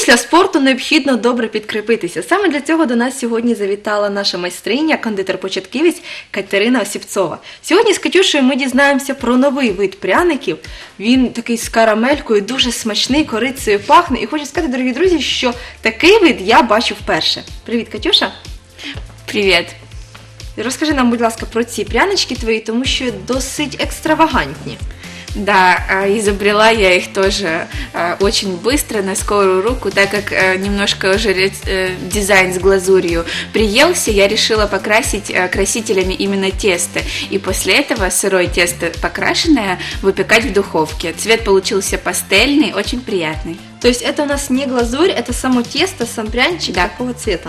Після спорту необхідно добре підкріпитися. Саме для цього до нас сьогодні завітала наша майстриня, кондитер-початківець Катерина Осіпцова. Сьогодні з Катюшею ми дізнаємося про новий вид пряників. Він такий з карамелькою, дуже смачний, корицею пахне. І хочу сказати, дорогі друзі, що такий вид я бачу вперше. Привіт, Катюша. Привіт. Розкажи нам, будь ласка, про ці прянички твої, тому що досить екстравагантні. Да, изобрела я их тоже очень быстро, на скорую руку, так как немножко уже дизайн с глазурью приелся, я решила покрасить красителями именно тесто. И после этого сырое тесто покрашенное выпекать в духовке. Цвет получился пастельный, очень приятный. То есть это у нас не глазурь, это само тесто, сам пряничек, да. Такого цвета?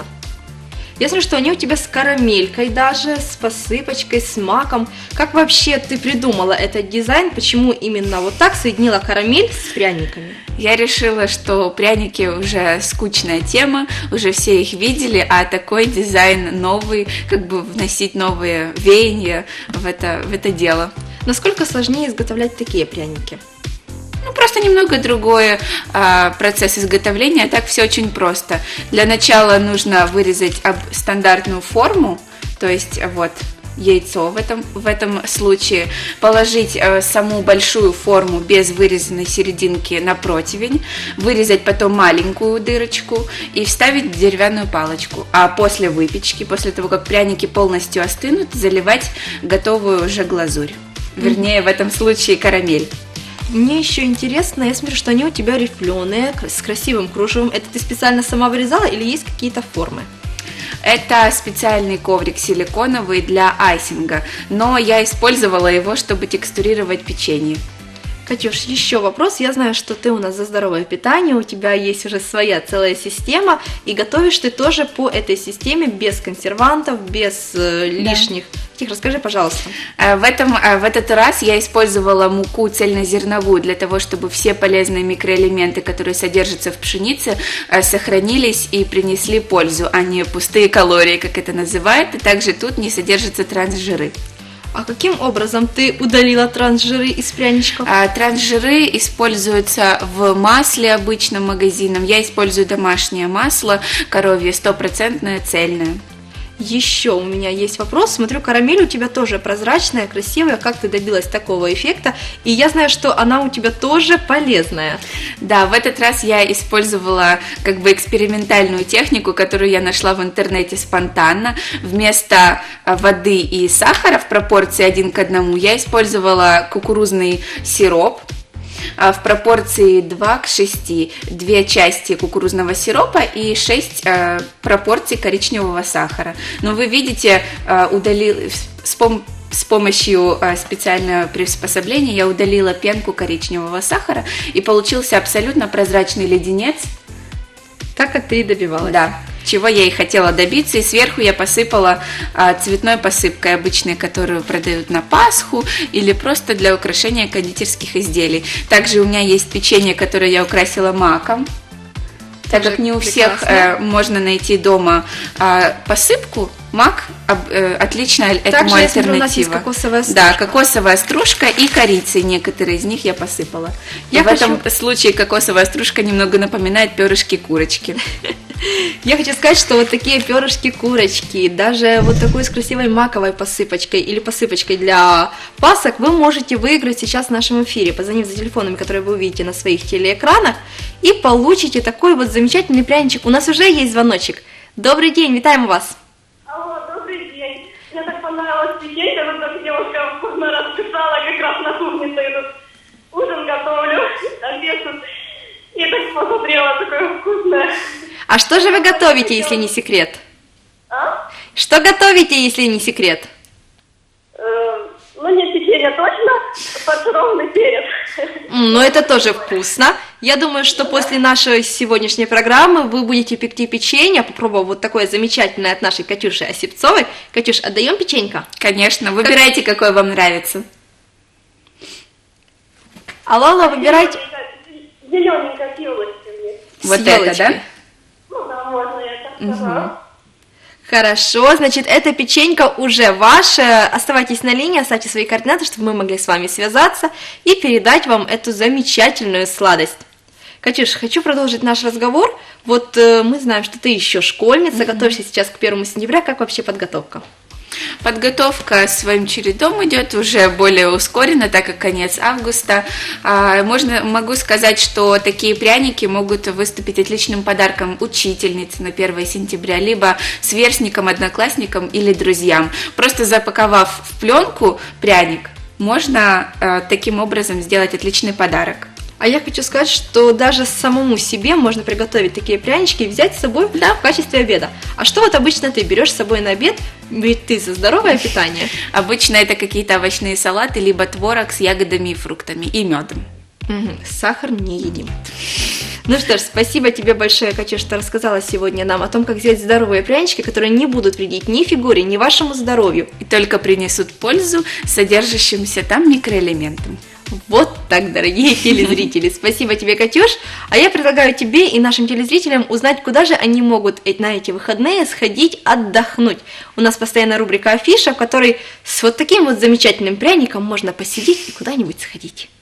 Я смотрю, что они у тебя с карамелькой даже, с посыпочкой, с маком. Как вообще ты придумала этот дизайн? Почему именно вот так соединила карамель с пряниками? Я решила, что пряники уже скучная тема, уже все их видели, а такой дизайн новый, как бы вносить новые веяния в это дело. Насколько сложнее изготовлять такие пряники? Ну, просто немного другой процесс изготовления, а так все очень просто. Для начала нужно вырезать стандартную форму, то есть вот яйцо в этом случае, положить саму большую форму без вырезанной серединки на противень, вырезать потом маленькую дырочку и вставить деревянную палочку. А после выпечки, после того, как пряники полностью остынут, заливать готовую уже глазурь. Вернее, в этом случае карамель. Мне еще интересно, я смотрю, что они у тебя рифленые, с красивым кружевом. Это ты специально сама вырезала или есть какие-то формы? Это специальный коврик силиконовый для айсинга, но я использовала его, чтобы текстурировать печенье. Катюш, еще вопрос. Я знаю, что ты у нас за здоровое питание, у тебя есть уже своя целая система, и готовишь ты тоже по этой системе, без консервантов, без лишних. Тих, расскажи, пожалуйста. В этот раз я использовала муку цельнозерновую для того, чтобы все полезные микроэлементы, которые содержатся в пшенице, сохранились и принесли пользу, а не пустые калории, как это называют, и также тут не содержатся трансжиры. А каким образом ты удалила трансжиры из пряничков? Трансжиры используются в масле обычном магазинном. Я использую домашнее масло, коровье, 100% цельное. Еще у меня есть вопрос. Смотрю, карамель у тебя тоже прозрачная, красивая. Как ты добилась такого эффекта? И я знаю, что она у тебя тоже полезная. Да, в этот раз я использовала как бы экспериментальную технику, которую я нашла в интернете спонтанно. Вместо воды и сахара в пропорции 1 к 1 я использовала кукурузный сироп. В пропорции 2 к 6, 2 части кукурузного сиропа и 6 пропорций коричневого сахара. Но вы видите, с помощью специального приспособления я удалила пенку коричневого сахара, и получился абсолютно прозрачный леденец. Так, как ты и добивалась. Да, чего я и хотела добиться. И сверху я посыпала цветной посыпкой обычной, которую продают на Пасху или просто для украшения кондитерских изделий. Также у меня есть печенье, которое я украсила маком. Так как не у всех можно найти дома посыпку, мак отличная этому альтернатива. Также у нас есть кокосовая стружка. Да, кокосовая стружка и корицей, некоторые из них я посыпала. В этом случае кокосовая стружка немного напоминает перышки курочки. Я хочу сказать, что вот такие перышки-курочки, даже вот такой с красивой маковой посыпочкой или посыпочкой для пасок вы можете выиграть сейчас в нашем эфире, позвонив за телефонами, которые вы увидите на своих телеэкранах, и получите такой вот замечательный пряничек. У нас уже есть звоночек. Добрый день, витаем вас. Алло, добрый день. Мне так понравилось печенье, вот так девушка вкусно расписала, как раз на кухне стою тут ужин готовлю, обед тут. И так посмотрела, такое вкусное. А что же вы готовите, если не секрет? А? Что готовите, если не секрет? Ну, не печенье точно, фаршированный перец. Ну, это тоже вкусно. Я думаю, что после нашей сегодняшней программы вы будете пекти печенье, попробовав вот такое замечательное от нашей Катюши Осипцовой. Катюш, отдаем печенька? Конечно, выбирайте, какое вам нравится. Алло, выбирайте. Зелененькая с елочками. Вот это, да? Ну, да, можно это. Угу. Ага. Хорошо, значит, эта печенька уже ваша. Оставайтесь на линии, оставьте свои координаты, чтобы мы могли с вами связаться и передать вам эту замечательную сладость. Катюш, хочу продолжить наш разговор. Вот мы знаем, что ты еще школьница, готовишься сейчас к 1 сентября. Как вообще подготовка? Подготовка своим чередом идет уже более ускоренно, так как конец августа. Могу сказать, что такие пряники могут выступить отличным подарком учительнице на 1 сентября, либо сверстникам, одноклассникам или друзьям. Просто запаковав в пленку пряник, можно таким образом сделать отличный подарок. А я хочу сказать, что даже самому себе можно приготовить такие прянички и взять с собой в качестве обеда. А что вот обычно ты берешь с собой на обед, ведь ты за здоровое питание? Обычно это какие-то овощные салаты, либо творог с ягодами и фруктами и медом. Сахар не едим. Ну что ж, спасибо тебе большое, Катюш, что рассказала сегодня нам о том, как сделать здоровые прянички, которые не будут вредить ни фигуре, ни вашему здоровью. И только принесут пользу содержащимся там микроэлементам. Вот так, дорогие телезрители. Спасибо тебе, Катюш. А я предлагаю тебе и нашим телезрителям узнать, куда же они могут на эти выходные сходить отдохнуть. У нас постоянно рубрика «Афиша», в которой с вот таким вот замечательным пряником можно посидеть и куда-нибудь сходить.